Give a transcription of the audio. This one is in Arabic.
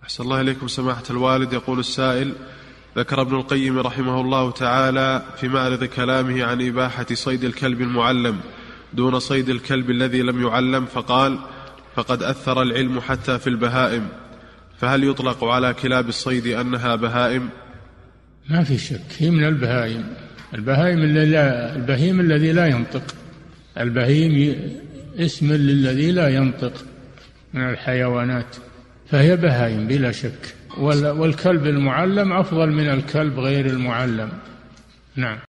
أحسن الله إليكم سماحة الوالد. يقول السائل: ذكر ابن القيم رحمه الله تعالى في معرض كلامه عن إباحة صيد الكلب المعلم دون صيد الكلب الذي لم يعلم، فقال: فقد أثر العلم حتى في البهائم، فهل يطلق على كلاب الصيد أنها بهائم؟ ما في شك، هي من البهائم. البهيم الذي لا ينطق، البهيم اسم للذي لا ينطق من الحيوانات، فهي بهائم بلا شك. والكلب المعلم أفضل من الكلب غير المعلم. نعم.